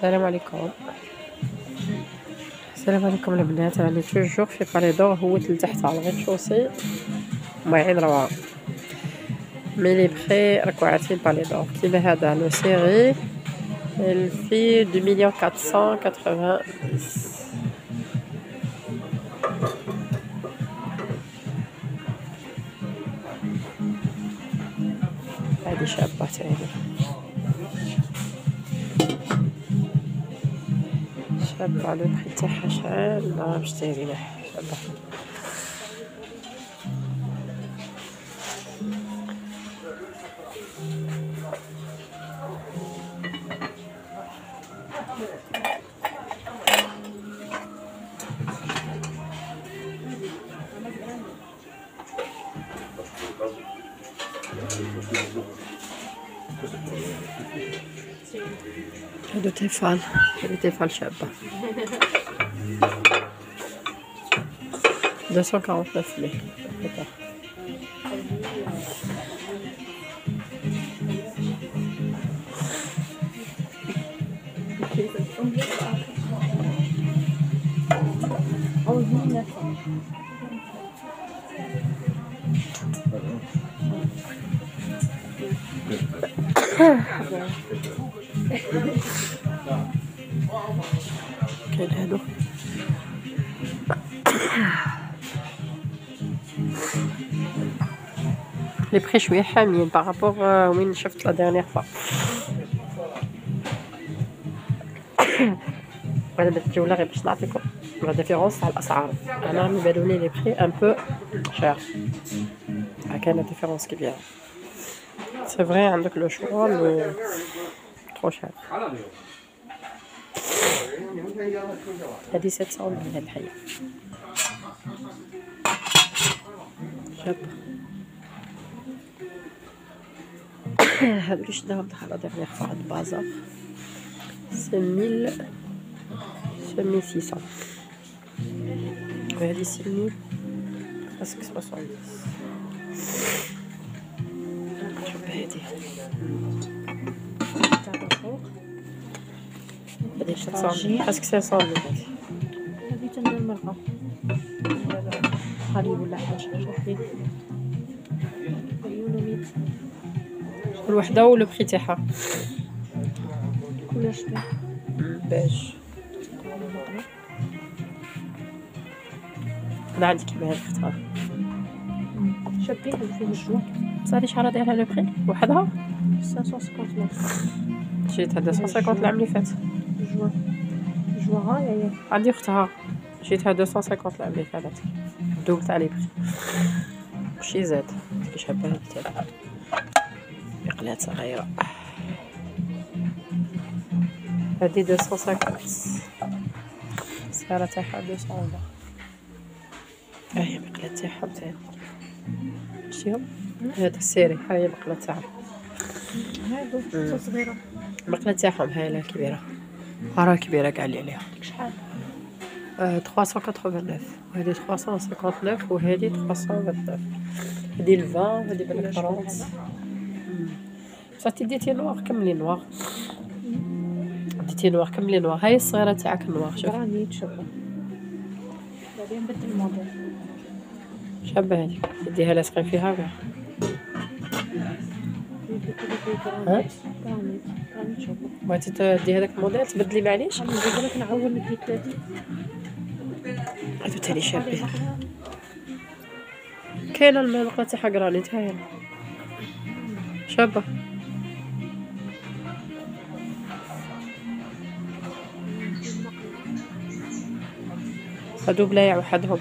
السلام عليكم. السلام عليكم البنات. راني توجور في بالي دور، هو لتحت على الغير-شوسي، واعرين روعة. مي لي بخي راكو عارفين بالي دور كيما هذا لو سيري الفي 2,490. هادي شابة تاني، شابة لو بخي تاعها شحال لا نشتريها شابة. هادو تيفال، هادو تيفال شابة 249 ليه هكا. كاين هادو لي بخي شويه حاميين بارابور وين شفت لا ديرنيير فوا. انا درت جوله غير باش نعطيكم لا ديفيرونس تاع الاسعار. انا راهم يبانوني لي بخي ان بو شير، كاينه ديفيرونس كبيره. سي فري عندك لو شوا مي ترو شير. هادي 700 من هاد الحية شابة. هادو لي شداهم دخل ديرنيير فوا عند بازار سي 1600. وهادي 6000 برسك 70. شوف هادي هادي 700 برسك 500. هادي تندير مرقة حليب ولا حاجة. شوفي عيونو كل وحدة و لو بري تاعها كلش باش. انا عندي كيما هاد اختها شابين فيه الجوا. صافي شحال دايرها لو بري وحدها 550. شريتها 250 العام اللي فات. جوا هاي عندي اختها شريتها 250 العام اللي فات، دوبل تاع لي بري. شي زاد كي شابه هادي تاعها مقلات صغيرة. هادي 250 السعر تاعها 200. هاهي مقلات تاعها مزيان. شتيهم هاد السيري هاهي المقلة تاعها. هادو صغيرة المقلة تاعهم هاي لا كبيرة، راه كبيرة كاع اللي عليها. شحال؟ 389 وهادي 359 وهادي 329. هادي 20 هادي بالك 30. صافي ديتي نوار كملي نوار، ديتي نوار كملي نوار. هاي الصغيرة تاعك نوار. شوف راني تشبه بعدين نبدل الموديل. شابة هادي ديها لاصقين فيها كاع. ها راني تشبه بغيتي تدي هذاك الموديل تبدلي معليش. راني نقول لك نعاود ندي تاتي. هادو تاني شابين. كاينه المقلة تاعها كرانيت هاهي شابة. هادو بلايع وحدهم.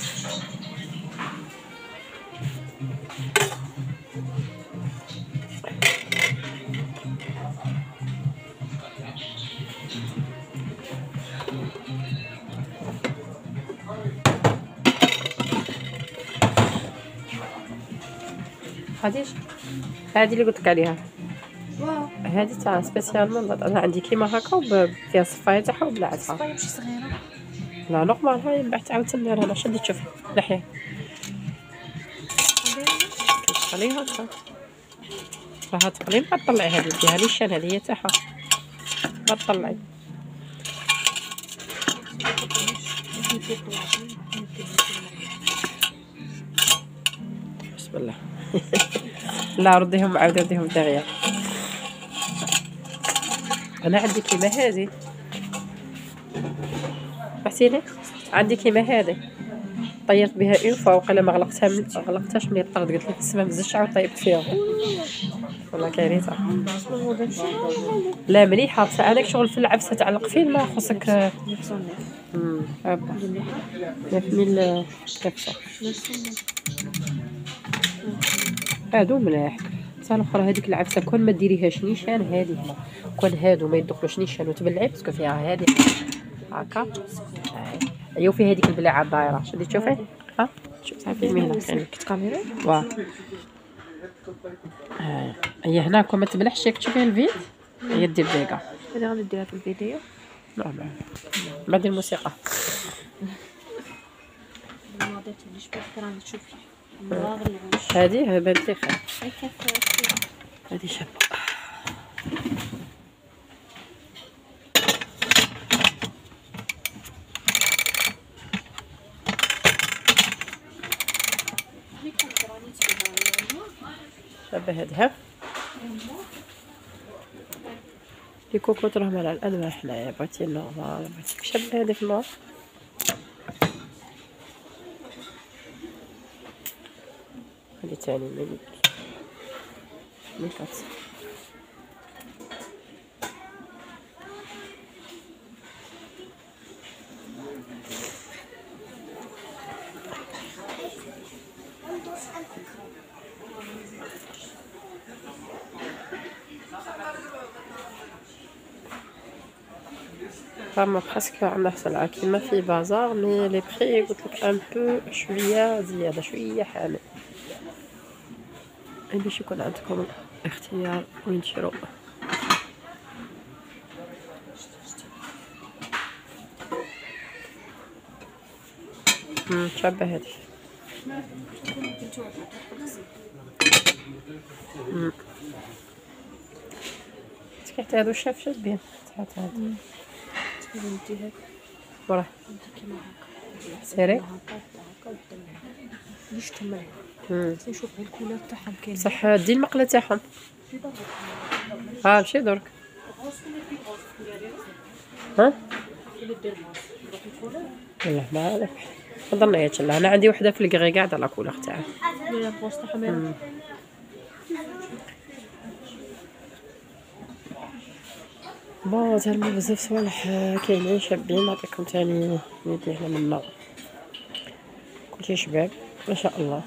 هاديش هادي اللي قلتلك عليها هادي تاع سبيسيالمون. انا عندي كيما هكا فيها الصفايه تاعها وبلعتها. صفاية ماشي صغيرة. لا نورمال. هاي من بعد تعاود تنديرها. انا شدي تشوفي لحيه تخليها هكا راها تقلي. ما تطلعي هادي ديها لي الشان هذه هي تاعها ما تطلعي. بسم الله. لا رديهم عاود رديهم دغيا. انا عندي كيما هذه عرفتيني، عندي كيما هذه طيرت بها اون فوا وقيلا ما غلقتهاش ملي طرد، قلت لك السما مزجعه عاود طيبت فيها والله كارثه. لا مليحه بصح انا شغل في العبسه تعلق فين ما خصك هابا يفني الكبسه هادو ملاح. بصح الاخرى هذيك العبسه كون ما ديريهاش نيشان هذه هنا، كون هادو ما يدخلوش نيشان وتبلعي باسكو فيها هذه هكا. ايوا في هذيك البلاعه الدايره شدي تشوفي ها شوف صافي مهله كنت كاميرا واه هي هنا كون ما تبلعش تشوفي الفيد هي دير ديكا. هذه غادي نديرها في الفيديو بعد الموسيقى. ما درتيش بكره راني تشوفي المراغل هذه بانت لي خير هذه شابه. شابه هذه لي كوكوط راهم على الانواع. حنايا بغيتي النورمال بغيتي شابه هذه في النور. هذه تاني ميكات فما برسك عندنا سلعة كيما في بازار مي لي بري قلتلك ان بو شوية زيادة شوية حامل. باش يكون عندكم اختيار وين تشرو. شابة هذه تكحت هادو الشاف شابين تحت هاد وراه سيري ليش تمام نشوف الكولور تاعهم كاين صح. دي المقله تاعهم مشي درك ها والله ما عارف نظن ياك. انا عندي وحده في الكغي قاعده على كولور تاعها بون زعما بزاف صوالح كاينين شابين. نعطيكم تاني يدي هنا منا كلشي شباب ما شاء الله.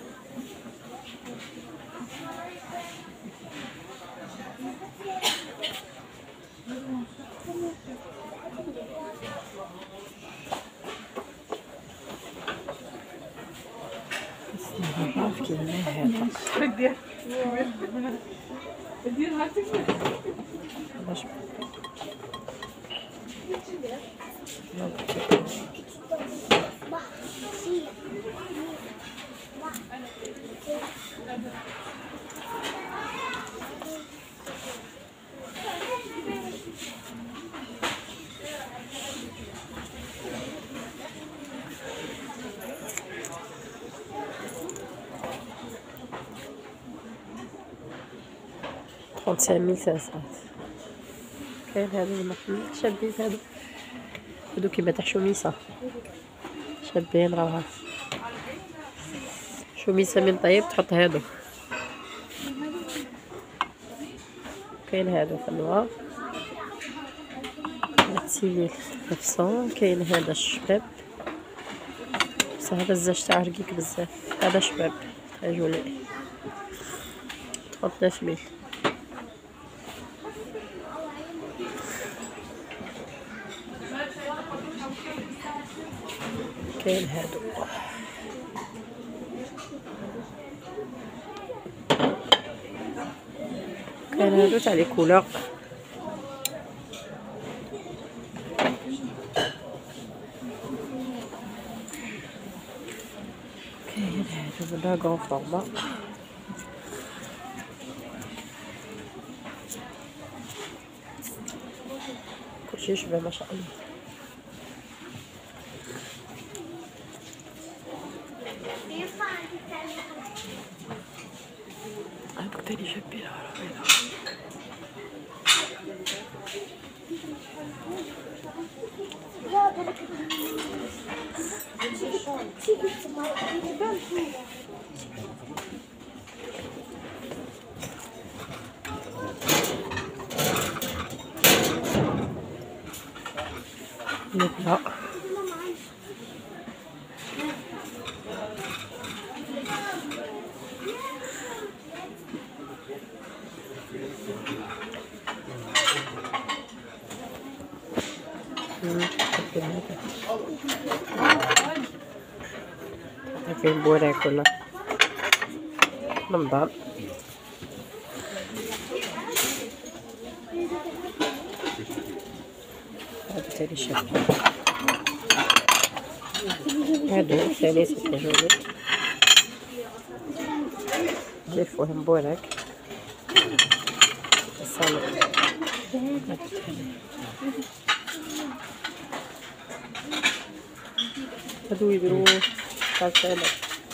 خمسة ساسات كاين هادو المحل شابين. هادو كيما تاع شوميسة شابين راها شوميسة من طيب تحط هادو. كاين هادو في النوار 6900. كاين هذا الشباب بصح هذا الزاج تاعو رقيق بزاف. هذا شباب تري جولي 39000. كاين هادو كاين هادو تاع لي كولور. كاين هادو بلا كون فورما. كلشي شباب ما شاء الله. نبدأ في البوراك ولا رمضان. هذا تاني شكل، هادو ثلاثة جوانب نلفوهم بوراك الصالون. هادو يديرو صالونات.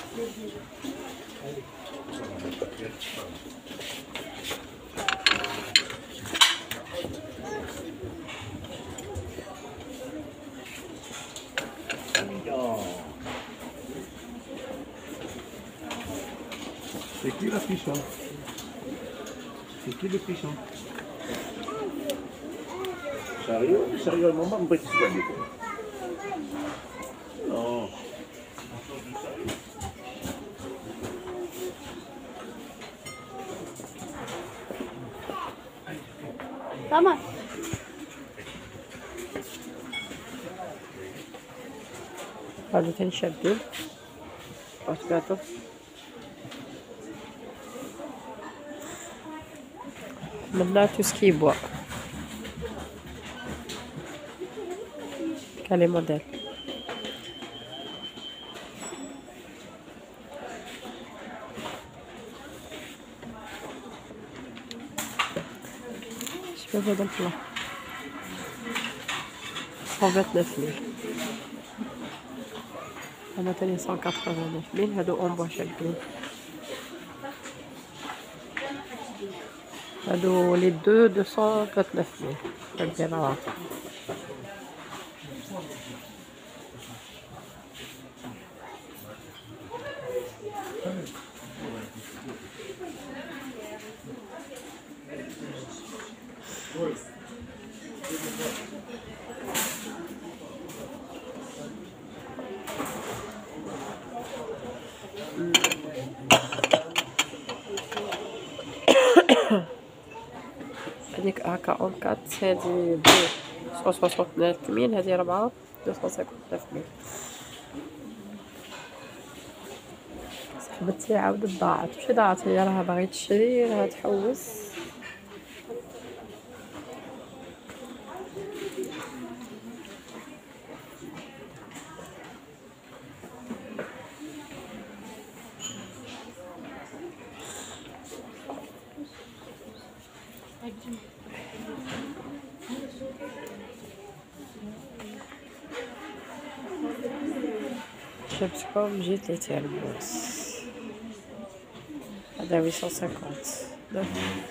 C'est qui la fichon? C'est qui le fichon? Sérieux? Sérieusement, maman, me dis pas du tout. Non. Tamam. هادو تاني شادين وتبعتو. منا تو سكي بوا كالي موديل. شباب هذا البلا 129,000. هذا تاني 189,000. هادو اون بوا شابين. هادو لي دو 229,000. هادي هاديك هاكا اون كات. هادي دو 169,000. هادي 4 259,000. صاحبتي عاودت ضاعت. ماشي ضاعت، هي راها باغي تشري، راها تحوس. جبتكم جيت لي تيربوس. هذا 850.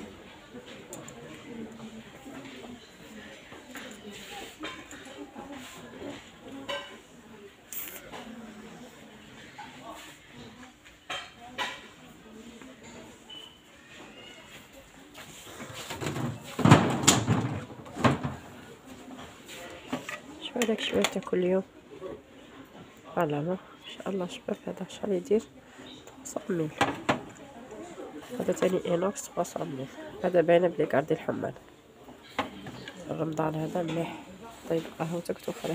شو هذاك شباب تاكل اليوم؟ فوالا ما شاء الله شباب. هذا شحال يدير؟ 300,000. هذا تاني اينوكس 300,000. هذا باينه بلي كاردي الحمال. رمضان هذا مليح. طيب قهوتك تفرح.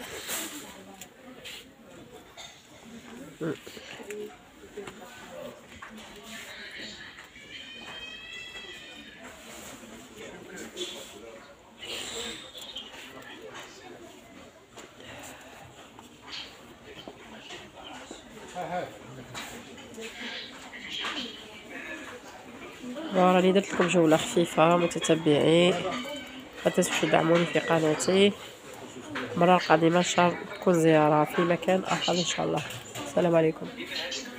راني درت لكم جوله خفيفه متتبعين. لا تنسوا تدعموني في قناتي. المره القادمه ان شاء الله تكون زياره في مكان اخر ان شاء الله. السلام عليكم.